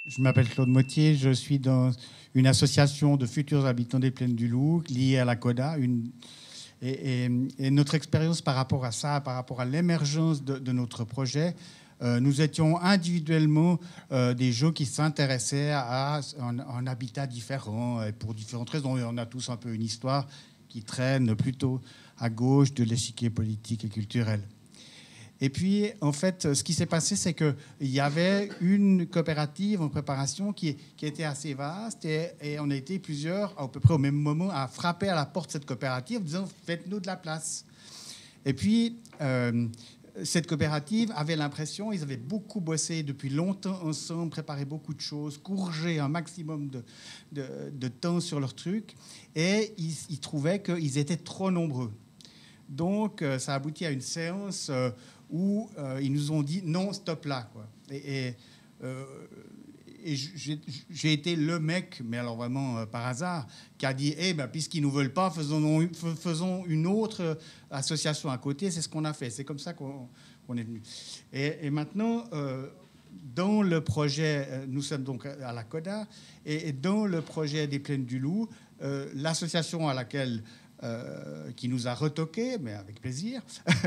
Je m'appelle Claude Mottier, je suis dans une association de futurs habitants des Plaines du Loup liée à la CODA. Et notre expérience par rapport à ça, par rapport à l'émergence de notre projet, nous étions individuellement des gens qui s'intéressaient à un habitat différent, et pour différentes raisons. Et on a tous un peu une histoire qui traîne plutôt à gauche de l'échiquier politique et culturel. Et puis, en fait, ce qui s'est passé, c'est qu'il y avait une coopérative en préparation qui était assez vaste et on a été plusieurs, à peu près au même moment, à frapper à la porte de cette coopérative en disant « faites-nous de la place ». Et puis, cette coopérative avait l'impression, ils avaient beaucoup bossé depuis longtemps ensemble, préparé beaucoup de choses, courgé un maximum de temps sur leur truc, et ils trouvaient qu'ils étaient trop nombreux. Donc, ça aboutit à une séance où ils nous ont dit non, stop là, quoi. Et j'ai été le mec, mais alors vraiment par hasard, qui a dit puisqu'ils ne nous veulent pas, faisons une autre association à côté. C'est ce qu'on a fait. C'est comme ça qu'on est venu. Et maintenant, dans le projet, nous sommes donc à la CODA, et dans le projet des Plaines du Loup, l'association à laquelle qui nous a retoqué, mais avec plaisir.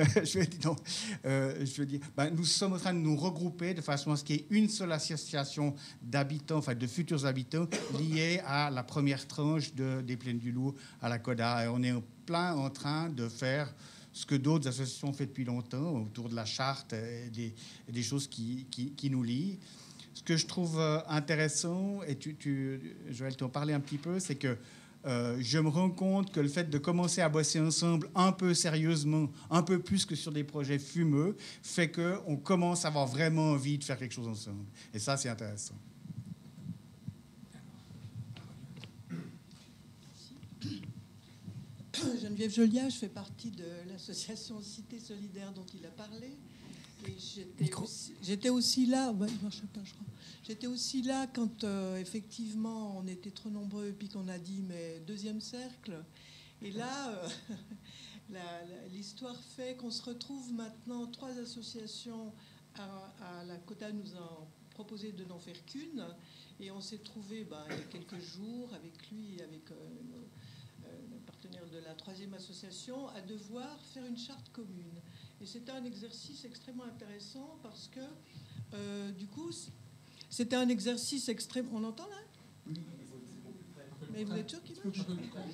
Nous sommes en train de nous regrouper de façon à ce qu'il y ait une seule association d'habitants, enfin de futurs habitants, liés à la première tranche des Plaines du Loup, à la CODA. Et on est en train de faire ce que d'autres associations ont fait depuis longtemps, autour de la charte et des choses qui nous lient. Ce que je trouve intéressant, et Joël t'en parlait un petit peu, c'est que je me rends compte que le fait de commencer à bosser ensemble un peu sérieusement, un peu plus que sur des projets fumeux, fait qu'on commence à avoir vraiment envie de faire quelque chose ensemble. Et ça, c'est intéressant. Geneviève Jolia, je fais partie de l'association Cité Solidaire dont il a parlé. Et j'étais aussi là. Ouais, il marche pas, je crois. J'étais aussi là quand effectivement on était trop nombreux et puis qu'on a dit mais deuxième cercle. Et là, l'histoire fait qu'on se retrouve maintenant 3 associations à la CODA nous a proposé de n'en faire qu'une. Et on s'est trouvé il y a quelques jours avec lui et avec le partenaire de la 3e association à devoir faire une charte commune. Et c'était un exercice extrêmement intéressant parce que, du coup, c'était un exercice extrêmement... On entend là ? Oui, mais vous êtes sûr qu'il marche ?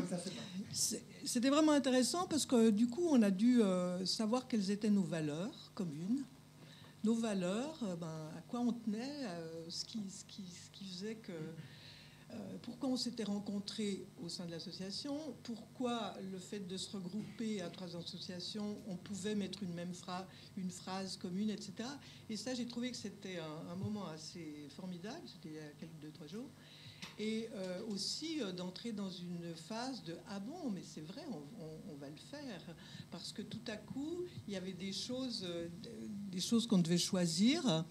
C'était vraiment intéressant parce que, du coup, on a dû savoir quelles étaient nos valeurs communes. Nos valeurs, à quoi on tenait, ce qui faisait que... pourquoi on s'était rencontrés au sein de l'association, pourquoi le fait de se regrouper à 3 associations, on pouvait mettre une phrase commune, etc. Et ça, j'ai trouvé que c'était un moment assez formidable, c'était il y a quelques 2-3 jours. Et aussi d'entrer dans une phase de « Ah bon, mais c'est vrai, on va le faire ». Parce que tout à coup, il y avait des choses qu'on devait choisir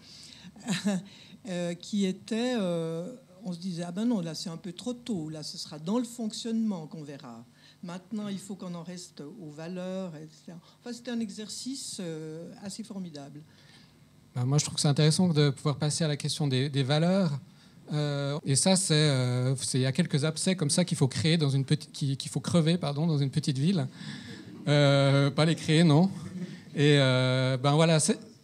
qui étaient... on se disait, non, là, c'est un peu trop tôt. Là, ce sera dans le fonctionnement qu'on verra. Maintenant, il faut qu'on en reste aux valeurs, etc. Enfin, c'était un exercice assez formidable. Moi, je trouve que c'est intéressant de pouvoir passer à la question des valeurs. Et ça, il y a quelques abcès comme ça qu'il faut créer qu'il faut crever, dans une petite ville. Pas les créer, non. Et voilà,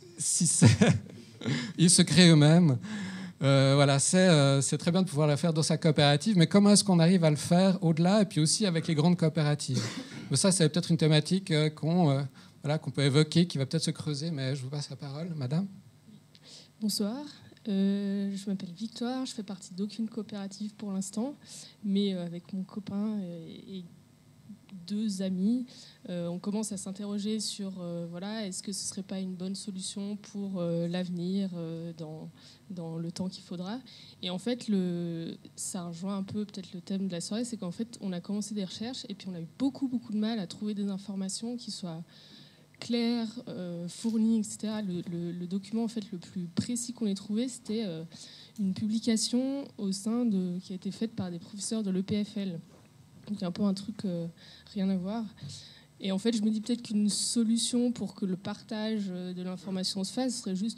ils se créent eux-mêmes. Voilà, c'est très bien de pouvoir le faire dans sa coopérative, mais comment est-ce qu'on arrive à le faire au-delà et puis aussi avec les grandes coopératives ? Mais ça, c'est peut-être une thématique qu'on peut évoquer, qui va peut-être se creuser, mais je vous passe la parole, madame. Bonsoir, je m'appelle Victoire, je fais partie d'aucune coopérative pour l'instant, mais avec mon copain et 2 amis, on commence à s'interroger sur est-ce que ce serait pas une bonne solution pour l'avenir dans le temps qu'il faudra. Et en fait, ça rejoint un peu peut-être le thème de la soirée, c'est qu'en fait, on a commencé des recherches et puis on a eu beaucoup de mal à trouver des informations qui soient claires, fournies, etc. Le document en fait le plus précis qu'on ait trouvé, c'était une publication qui a été faite par des professeurs de l'EPFL. Donc un peu un truc rien à voir. Et en fait, je me dis peut-être qu'une solution pour que le partage de l'information se fasse serait juste une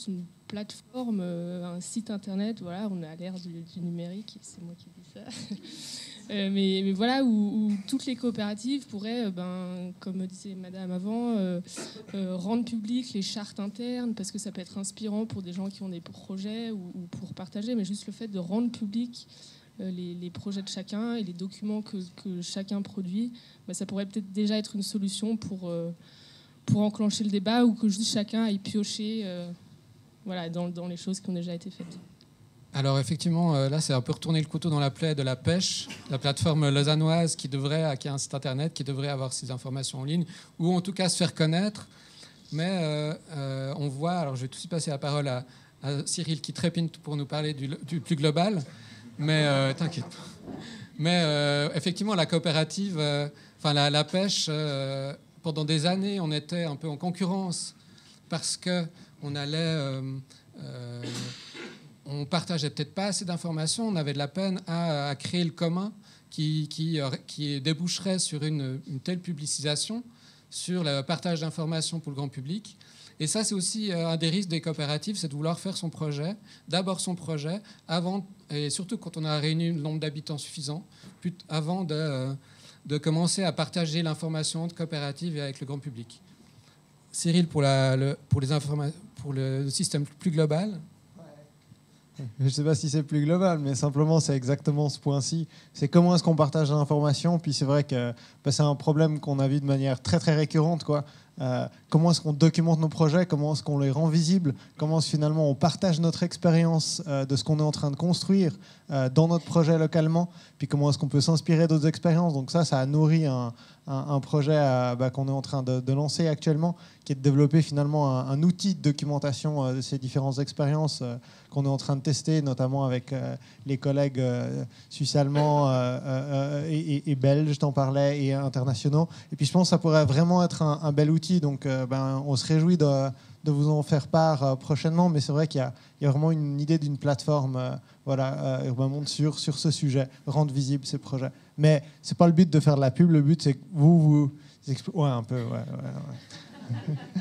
plateforme, un site internet. Voilà, on est à l'ère du numérique, c'est moi qui dis ça. Mais voilà, où toutes les coopératives pourraient, comme disait Madame avant, rendre publiques les chartes internes, parce que ça peut être inspirant pour des gens qui ont des projets ou pour partager, mais juste le fait de rendre public les projets de chacun et les documents que chacun produit, ça pourrait peut-être déjà être une solution pour enclencher le débat, ou que juste chacun aille piocher dans les choses qui ont déjà été faites. Alors effectivement, là c'est un peu retourner le couteau dans la plaie de la pêche, la plateforme lausannoise qui a un site internet, qui devrait avoir ces informations en ligne, ou en tout cas se faire connaître. Mais on voit, alors je vais tout de suite passer la parole à Cyril qui trépigne pour nous parler du plus global, mais t'inquiète pas. Mais effectivement la coopérative, la pêche, pendant des années on était un peu en concurrence parce qu'on allait... on partageait peut-être pas assez d'informations, on avait de la peine à créer le commun qui déboucherait sur une telle publicisation, sur le partage d'informations pour le grand public. Et ça, c'est aussi un des risques des coopératives, c'est de vouloir faire son projet, d'abord son projet, avant, et surtout quand on a réuni le nombre d'habitants suffisant, avant de commencer à partager l'information entre coopératives et avec le grand public. Cyril, pour le système plus global. Je ne sais pas si c'est plus global, mais simplement c'est exactement ce point-ci. C'est comment est-ce qu'on partage l'information. Puis c'est vrai que c'est un problème qu'on a vu de manière très très récurrente, quoi. Comment est-ce qu'on documente nos projets, comment est-ce qu'on les rend visibles, comment est-ce finalement on partage notre expérience de ce qu'on est en train de construire dans notre projet localement, puis comment est-ce qu'on peut s'inspirer d'autres expériences. Donc ça a nourri un projet qu'on est en train de lancer actuellement, qui est de développer finalement un outil de documentation de ces différentes expériences qu'on est en train de tester, notamment avec les collègues suisses-allemands et belges, t'en parlais, et internationaux. Et puis je pense que ça pourrait vraiment être un bel outil. Donc on se réjouit de vous en faire part prochainement, mais c'est vrai qu'il y a vraiment une idée d'une plateforme Urbain Monde sur ce sujet, rendre visible ces projets. Mais c'est pas le but de faire de la pub, le but c'est que vous ouais, un peu, ouais.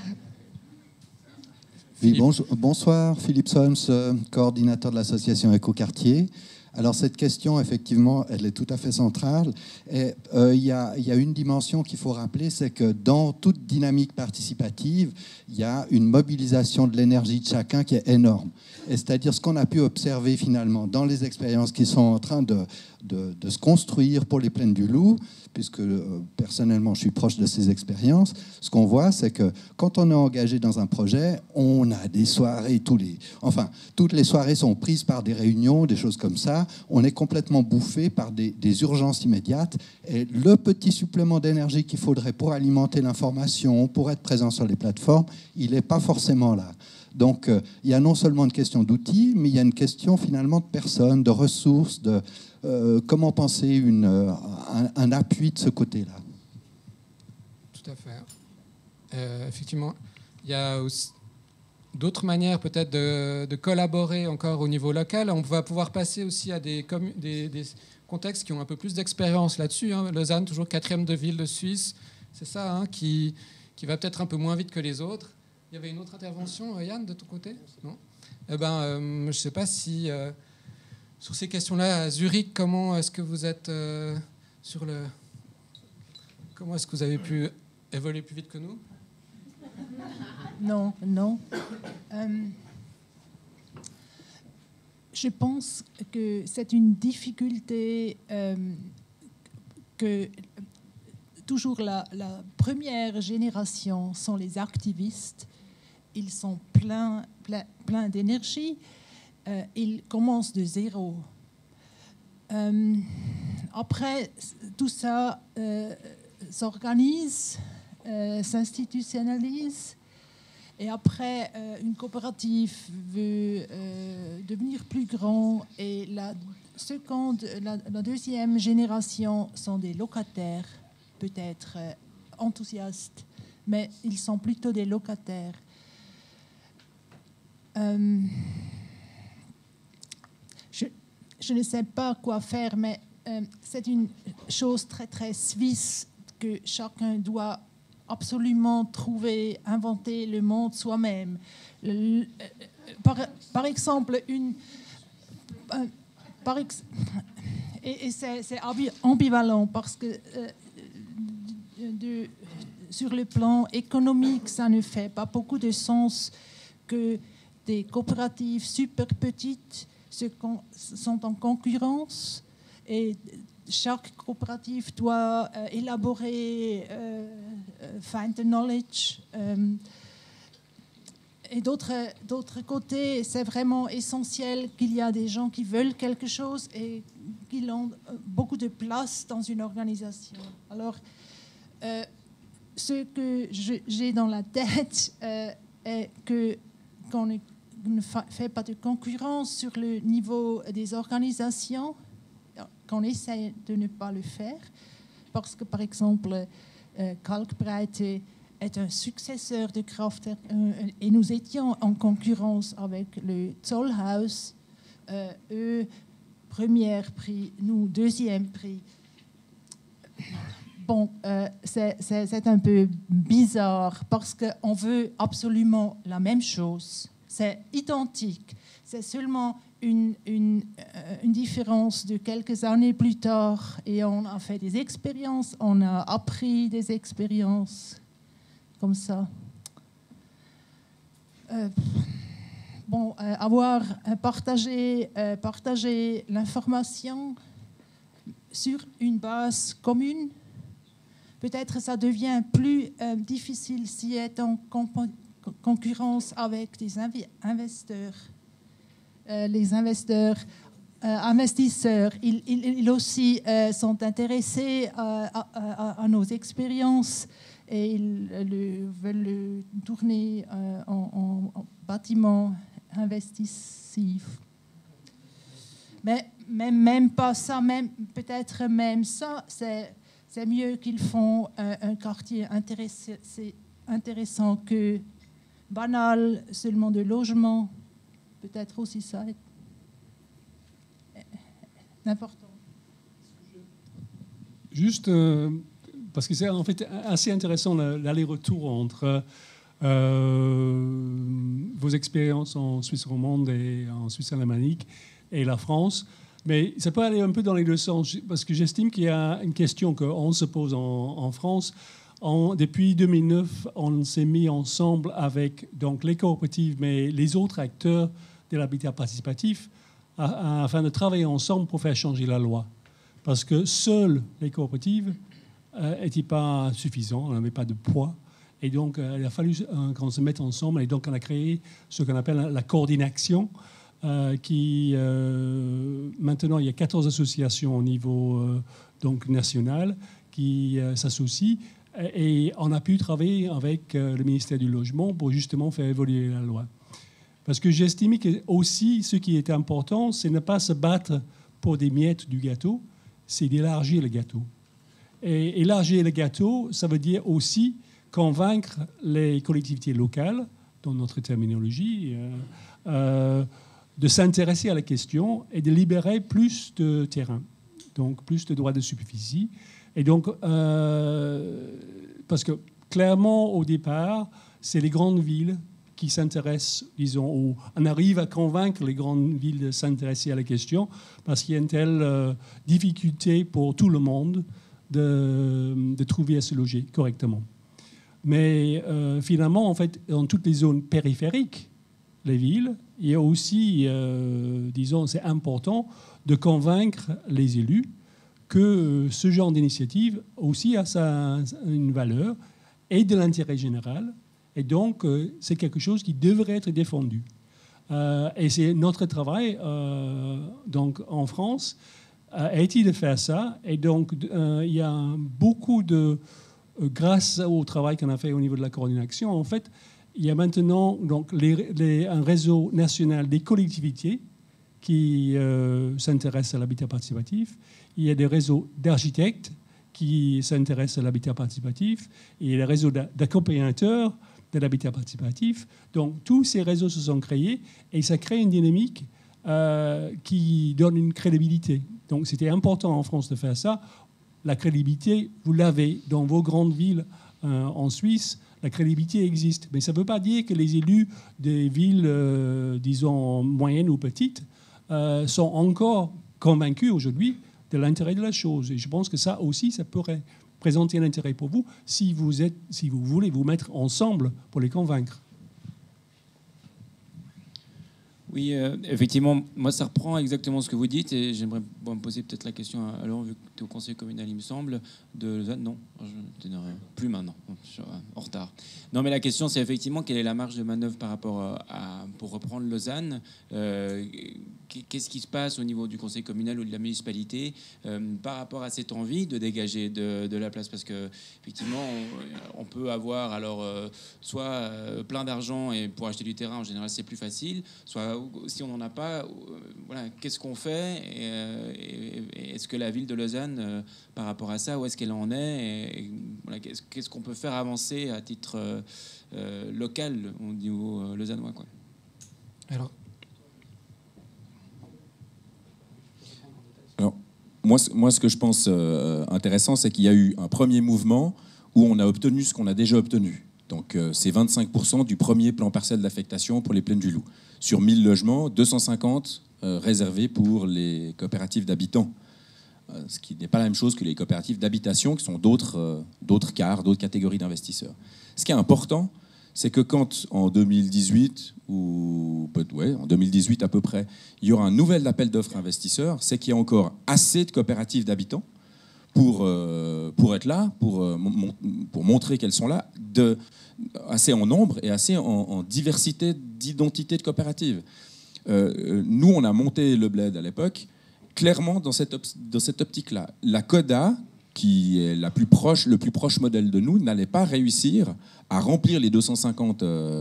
Oui, bonsoir, Philippe Solms, coordinateur de l'association Écoquartier. Alors cette question, effectivement, elle est tout à fait centrale. Et il y a une dimension qu'il faut rappeler, c'est que dans toute dynamique participative, il y a une mobilisation de l'énergie de chacun qui est énorme. Et c'est-à-dire ce qu'on a pu observer finalement dans les expériences qui sont en train de se construire pour les Plaines du Loup, puisque personnellement je suis proche de ces expériences, ce qu'on voit c'est que quand on est engagé dans un projet, on a des soirées, toutes les soirées sont prises par des réunions, des choses comme ça, on est complètement bouffé par des urgences immédiates, et le petit supplément d'énergie qu'il faudrait pour alimenter l'information, pour être présent sur les plateformes, il n'est pas forcément là. Donc il y a non seulement une question d'outils, mais il y a une question finalement de personnes, de ressources, de comment penser un appui de ce côté-là. Tout à fait. Effectivement, il y a aussi d'autres manières peut-être de collaborer encore au niveau local. On va pouvoir passer aussi à des contextes qui ont un peu plus d'expérience là-dessus. Lausanne, toujours 4e de ville de Suisse, c'est ça, qui va peut-être un peu moins vite que les autres. Il y avait une autre intervention, Yann, de ton côté ? Non ? Je ne sais pas si... sur ces questions-là, à Zurich, comment est-ce que vous êtes Comment est-ce que vous avez pu évoluer plus vite que nous ? Non. Je pense que c'est une difficulté que toujours la première génération sont les activistes. Ils sont pleins d'énergie. Ils commencent de zéro. Après, tout ça s'organise, s'institutionnalise. Et après, une coopérative veut devenir plus grand. Et la deuxième génération sont des locataires, peut-être enthousiastes, mais ils sont plutôt des locataires. Je ne sais pas quoi faire, mais c'est une chose très, très suisse que chacun doit absolument trouver, inventer le monde soi-même. par exemple, et c'est ambivalent parce que sur le plan économique, ça ne fait pas beaucoup de sens que des coopératives super petites sont en concurrence et chaque coopérative doit élaborer, find the knowledge. Et d'autre côté, c'est vraiment essentiel qu'il y a des gens qui veulent quelque chose et qui ont beaucoup de place dans une organisation. Alors, ce que j'ai dans la tête est qu'on ne fait pas de concurrence sur le niveau des organisations, qu'on essaie de ne pas le faire, parce que, par exemple, Kalkbreite est un successeur de Kraftwerk et nous étions en concurrence avec le Zollhaus, eux, premier prix, nous, deuxième prix. Bon, c'est un peu bizarre parce qu'on veut absolument la même chose. C'est identique. C'est seulement une différence de quelques années plus tard et on a fait des expériences, on a appris des expériences comme ça. Avoir partagé l'information sur une base commune, peut-être ça devient plus difficile si est en concurrence avec des investisseurs. Les investisseurs, ils aussi sont intéressés à nos expériences et ils veulent le tourner en bâtiment investissif. Mais même pas ça, peut-être même ça, c'est mieux qu'ils font un quartier intéressant que banal, seulement de logement. Peut-être aussi ça est important. Juste parce que c'est en fait assez intéressant l'aller-retour entre vos expériences en Suisse romande et en Suisse alémanique et la France. Mais ça peut aller un peu dans les deux sens, parce que j'estime qu'il y a une question qu'on se pose en France. Depuis 2009, on s'est mis ensemble avec donc, les coopératives, mais les autres acteurs de l'habitat participatif, afin de travailler ensemble pour faire changer la loi. Parce que seules les coopératives n'étaient pas suffisantes, on n'avait pas de poids. Et donc, il a fallu qu'on se mette ensemble. Et donc, on a créé ce qu'on appelle la coordination, maintenant, il y a 14 associations au niveau donc, national qui s'associent. Et on a pu travailler avec le ministère du Logement pour justement faire évoluer la loi. Parce que j'estime que aussi ce qui est important, c'est ne pas se battre pour des miettes du gâteau, c'est d'élargir le gâteau. Et élargir le gâteau, ça veut dire aussi convaincre les collectivités locales, dans notre terminologie, de s'intéresser à la question et de libérer plus de terrain, donc plus de droits de superficie. Et donc, parce que clairement, au départ, c'est les grandes villes qui s'intéressent, disons, où on arrive à convaincre les grandes villes de s'intéresser à la question parce qu'il y a une telle difficulté pour tout le monde de trouver à se loger correctement. Mais finalement, en fait, dans toutes les zones périphériques, les villes, il y a aussi, disons, c'est important de convaincre les élus que ce genre d'initiative aussi a une valeur et de l'intérêt général. Et donc, c'est quelque chose qui devrait être défendu. Et c'est notre travail, donc en France, a été de faire ça. Et donc, il y a beaucoup de... grâce au travail qu'on a fait au niveau de la coordination, en fait, il y a maintenant donc, un réseau national des collectivités qui s'intéressent à l'habitat participatif. Il y a des réseaux d'architectes qui s'intéressent à l'habitat participatif. Et il y a des réseaux d'accompagnateurs de l'habitat participatif. Donc, tous ces réseaux se sont créés et ça crée une dynamique qui donne une crédibilité. Donc, c'était important en France de faire ça. La crédibilité, vous l'avez dans vos grandes villes en Suisse. la crédibilité existe. Mais ça ne veut pas dire que les élus des villes, disons, moyennes ou petites, sont encore convaincus aujourd'hui de l'intérêt de la chose. Et je pense que ça aussi, ça pourrait présenter un intérêt pour vous si vous voulez vous mettre ensemble pour les convaincre. Oui, effectivement, moi ça reprend exactement ce que vous dites et j'aimerais me poser peut-être la question à Laurent, vu que tu es au conseil communal, il me semble, de Lausanne. Non, je ne plus maintenant, je suis en retard. Non, mais la question c'est effectivement quelle est la marge de manœuvre par rapport pour reprendre Lausanne. Qu'est-ce qui se passe au niveau du conseil communal ou de la municipalité par rapport à cette envie de dégager de la place, parce que effectivement on peut avoir alors soit plein d'argent et pour acheter du terrain en général c'est plus facile, soit si on n'en a pas, voilà, qu'est-ce qu'on fait et est-ce que la ville de Lausanne par rapport à ça, où est-ce qu'elle en est et voilà, qu'est-ce qu'on peut faire avancer à titre local au niveau lausannois, quoi. Alors, moi, ce que je pense intéressant, c'est qu'il y a eu un premier mouvement où on a obtenu ce qu'on a déjà obtenu. Donc, c'est 25% du premier plan partiel d'affectation pour les plaines du Loup. Sur 1000 logements, 250 réservés pour les coopératives d'habitants. Ce qui n'est pas la même chose que les coopératives d'habitation, qui sont d'autres catégories d'investisseurs. Ce qui est important, c'est que quand, en 2018, en 2018 à peu près, il y aura un nouvel appel d'offres investisseurs, c'est qu'il y a encore assez de coopératives d'habitants pour être là, pour montrer qu'elles sont là, assez en nombre et assez en diversité d'identités de coopératives. Nous, on a monté le Bled à l'époque, clairement dans cette optique-là. La CODA, qui est le plus proche modèle de nous, n'allait pas réussir à remplir les 250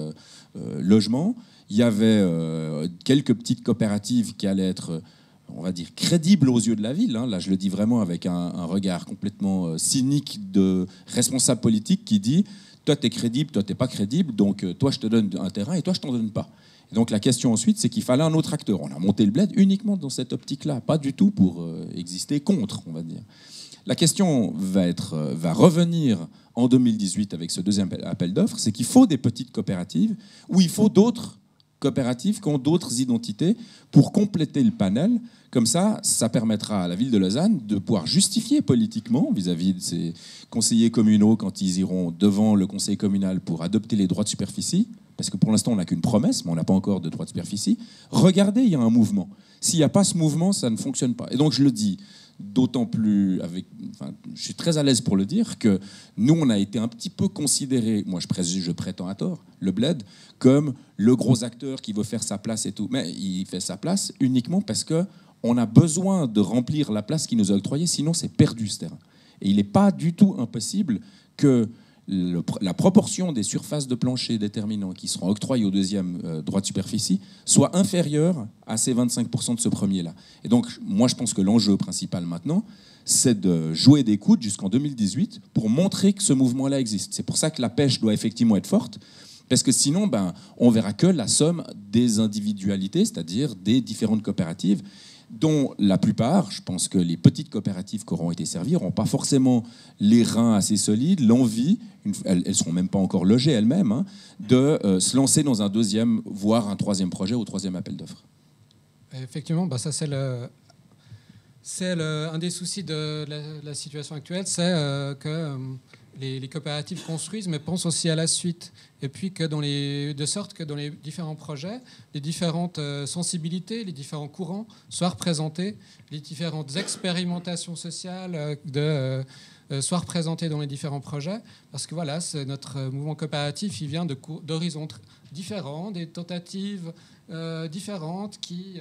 logements. Il y avait quelques petites coopératives qui allaient être, on va dire, crédibles aux yeux de la ville. Là, je le dis vraiment avec un regard complètement cynique de responsable politique qui dit « toi, tu es crédible, toi, tu n'es pas crédible, donc toi, je te donne un terrain et toi, je ne t'en donne pas ». Et donc la question ensuite, c'est qu'il fallait un autre acteur. On a monté le Bled uniquement dans cette optique-là, pas du tout pour exister contre, on va dire. La question va revenir en 2018 avec ce deuxième appel d'offres, c'est qu'il faut des petites coopératives où il faut d'autres coopératives qui ont d'autres identités pour compléter le panel. Comme ça permettra à la ville de Lausanne de pouvoir justifier politiquement vis-à-vis de ses conseillers communaux quand ils iront devant le conseil communal pour adopter les droits de superficie, parce que pour l'instant on n'a qu'une promesse, mais on n'a pas encore de droits de superficie. Regardez, il y a un mouvement. S'il n'y a pas ce mouvement, ça ne fonctionne pas. Et donc je le dis d'autant plus je suis très à l'aise pour le dire, que nous, on a été un petit peu considérés, moi je prétends à tort, le Bled, comme le gros acteur qui veut faire sa place et tout. Mais il fait sa place uniquement parce qu'on a besoin de remplir la place qu'il nous a octroyée, sinon c'est perdu ce terrain. Et il n'est pas du tout impossible que la proportion des surfaces de plancher déterminants qui seront octroyées au deuxième droit de superficie soit inférieure à ces 25% de ce premier-là. Et donc, moi, je pense que l'enjeu principal maintenant, c'est de jouer des coudes jusqu'en 2018 pour montrer que ce mouvement-là existe. C'est pour ça que la pêche doit effectivement être forte, parce que sinon, on verra que la somme des individualités, c'est-à-dire des différentes coopératives, dont la plupart, je pense que les petites coopératives qui auront été servies n'auront pas forcément les reins assez solides, l'envie, elles ne seront même pas encore logées elles-mêmes, de se lancer dans un deuxième, voire un troisième projet ou troisième appel d'offres. Effectivement, ça c'est un des soucis de la situation actuelle, c'est que les coopératives construisent, mais pensent aussi à la suite. Et puis de sorte que dans les différents projets, les différentes sensibilités, les différents courants soient représentés, les différentes expérimentations sociales soient représentées dans les différents projets. Parce que voilà, notre mouvement coopératif, il vient d'horizons différents, des tentatives différentes qui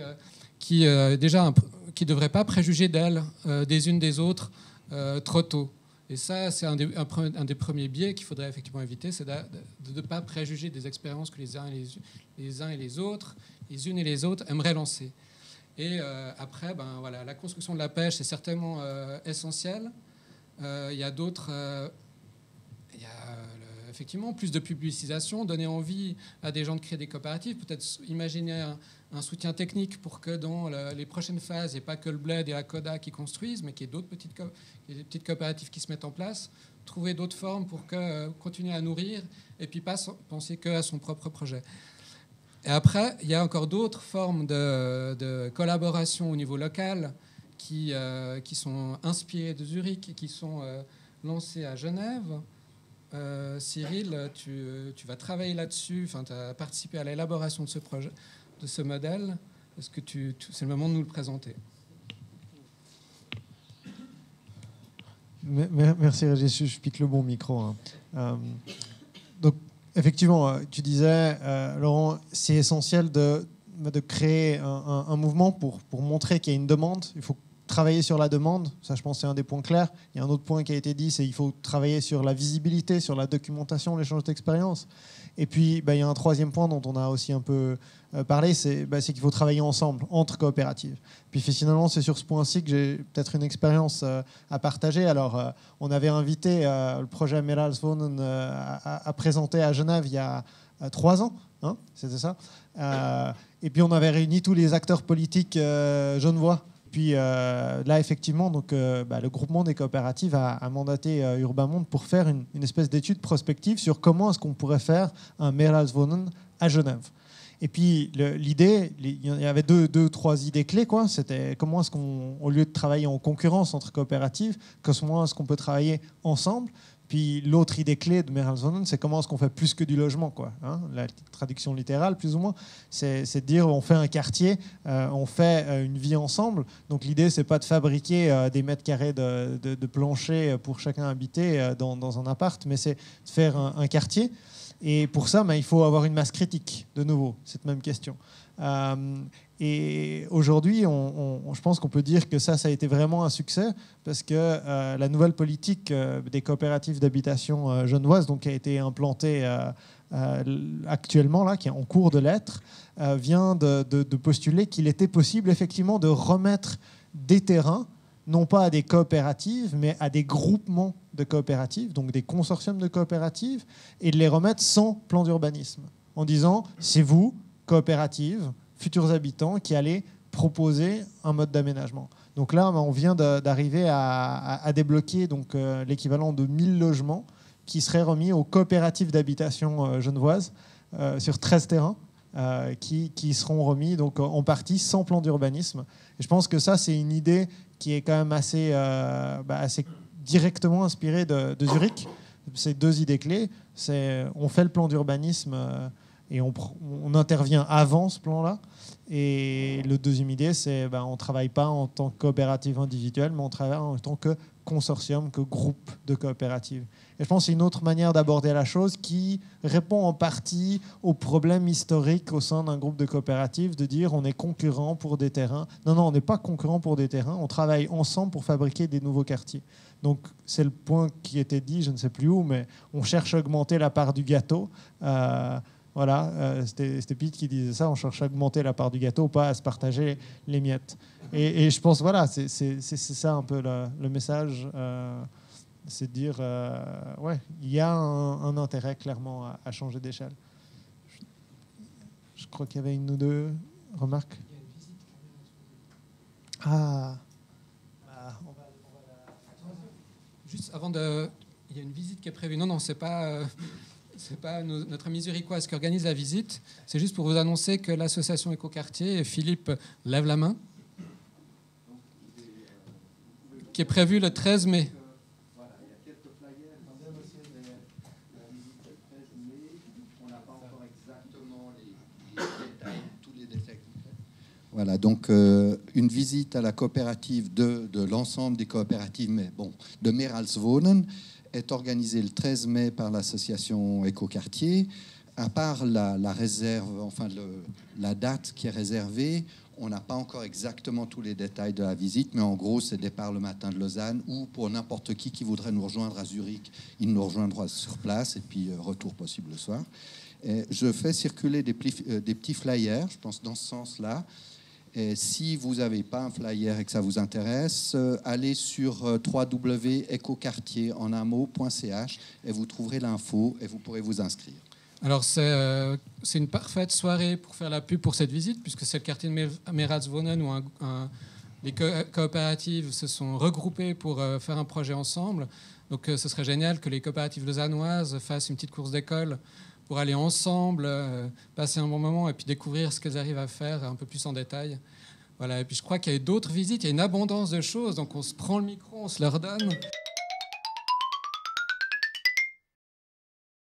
ne devraient pas préjuger d'elles, des unes des autres, trop tôt. Et ça, c'est un des premiers biais qu'il faudrait effectivement éviter, c'est de ne pas préjuger des expériences que les uns et les autres, les unes et les autres aimeraient lancer. Et après, la construction de la pêche, c'est certainement essentiel. Il y a d'autres... effectivement, plus de publicisation, donner envie à des gens de créer des coopératives, peut-être imaginer un soutien technique pour que dans les prochaines phases, il n'y ait pas que le Bled et la CODA qui construisent, mais qu'il y ait d'autres petites coopératives qui se mettent en place trouver d'autres formes pour continuer à nourrir et puis pas penser qu'à son propre projet. Et après, il y a encore d'autres formes de collaboration au niveau local qui sont inspirées de Zurich et qui sont lancées à Genève. Cyril, tu vas travailler là-dessus, tu as participé à l'élaboration de ce projet, de ce modèle. Est-ce que c'est le moment de nous le présenter? Merci Régis, je pique le bon micro. Donc, effectivement, tu disais, Laurent, c'est essentiel de créer un mouvement pour montrer qu'il y a une demande. Il faut travailler sur la demande, ça je pense c'est un des points clairs. Il y a un autre point qui a été dit, c'est qu'il faut travailler sur la visibilité, sur la documentation, l'échange d'expériences. Et puis il y a un troisième point dont on a aussi un peu parlé, c'est qu'il faut travailler ensemble, entre coopératives. Puis finalement c'est sur ce point-ci que j'ai peut-être une expérience à partager. Alors on avait invité le projet Meralswohnen à présenter à Genève il y a 3 ans, hein, c'était ça. Et puis on avait réuni tous les acteurs politiques genevois. Puis là, effectivement, donc, le groupement des coopératives a mandaté Urbamonde pour faire une espèce d'étude prospective sur comment est-ce qu'on pourrait faire un Meralswohnen à Genève. Et puis l'idée, il y avait deux, trois idées clés, quoi. C'était comment est-ce qu'on, au lieu de travailler en concurrence entre coopératives, comment est-ce qu'on peut travailler ensemble. Puis l'autre idée clé de Meralswohnen, c'est comment est-ce qu'on fait plus que du logement, quoi, hein, la traduction littérale, plus ou moins, c'est de dire on fait un quartier, on fait une vie ensemble. Donc l'idée, c'est pas de fabriquer des mètres carrés de plancher pour chacun habiter dans un appart, mais c'est de faire un quartier. Et pour ça, il faut avoir une masse critique, de nouveau, cette même question. Et aujourd'hui, je pense qu'on peut dire que ça a été vraiment un succès parce que la nouvelle politique des coopératives d'habitation genevoises, donc qui a été implantée actuellement, là, qui est en cours de l'être, vient de postuler qu'il était possible effectivement de remettre des terrains, non pas à des coopératives, mais à des groupements de coopératives, donc des consortiums de coopératives, et de les remettre sans plan d'urbanisme, en disant c'est vous, coopératives, futurs habitants, qui allez proposer un mode d'aménagement. Donc là, on vient d'arriver à débloquer donc, l'équivalent de 1000 logements qui seraient remis aux coopératives d'habitation genevoises sur 13 terrains qui seront remis donc, en partie sans plan d'urbanisme. Et je pense que ça, c'est une idée qui est quand même assez directement inspirée de Zurich. C'est 2 idées clés. On fait le plan d'urbanisme et on intervient avant ce plan-là. Et le deuxième idée, c'est on ne travaille pas en tant que coopérative individuelle, mais on travaille en tant que consortium, que groupe de coopératives. Et je pense que c'est une autre manière d'aborder la chose qui répond en partie aux problèmes historiques au sein d'un groupe de coopératives, de dire on est concurrent pour des terrains. Non, on n'est pas concurrent pour des terrains, on travaille ensemble pour fabriquer des nouveaux quartiers. Donc c'est le point qui était dit, je ne sais plus où, mais on cherche à augmenter la part du gâteau. Voilà, c'était Pete qui disait ça, on cherche à augmenter la part du gâteau, pas à se partager les miettes. Et je pense, voilà, c'est ça un peu le message, c'est de dire, il y a un intérêt clairement à changer d'échelle. Je crois qu'il y avait une ou deux remarques. Juste avant de... Il y a une visite qui est prévue. Non, c'est pas... C'est pas notre ami zurichoise qui organise la visite. C'est juste pour vous annoncer que l'association Écoquartier, Philippe lève la main, qui est prévue le 13 mai. Voilà, il y a quelques flyers. La visite le 13 mai. On n'a pas encore exactement les détails, tous les détails. Voilà, donc une visite à la coopérative de l'ensemble des coopératives, mais bon, de Meralswohnen, est organisée le 13 mai par l'association Écoquartier. À part la réserve, enfin la date qui est réservée, on n'a pas encore exactement tous les détails de la visite, mais en gros, c'est départ le matin de Lausanne ou pour n'importe qui voudrait nous rejoindre à Zurich, il nous rejoindra sur place et puis retour possible le soir. Et je fais circuler des petits flyers, je pense dans ce sens-là. Et si vous n'avez pas un flyer et que ça vous intéresse, allez sur www.ecoquartier.ch et vous trouverez l'info et vous pourrez vous inscrire. Alors c'est une parfaite soirée pour faire la pub pour cette visite, puisque c'est le quartier de Meralswohnen où les coopératives se sont regroupées pour faire un projet ensemble. Donc ce serait génial que les coopératives lausannoises fassent une petite course d'école pour aller ensemble, passer un bon moment et puis découvrir ce qu'elles arrivent à faire un peu plus en détail. Voilà. Et puis je crois qu'il y a d'autres visites, il y a une abondance de choses, donc on se prend le micro, on se leur donne.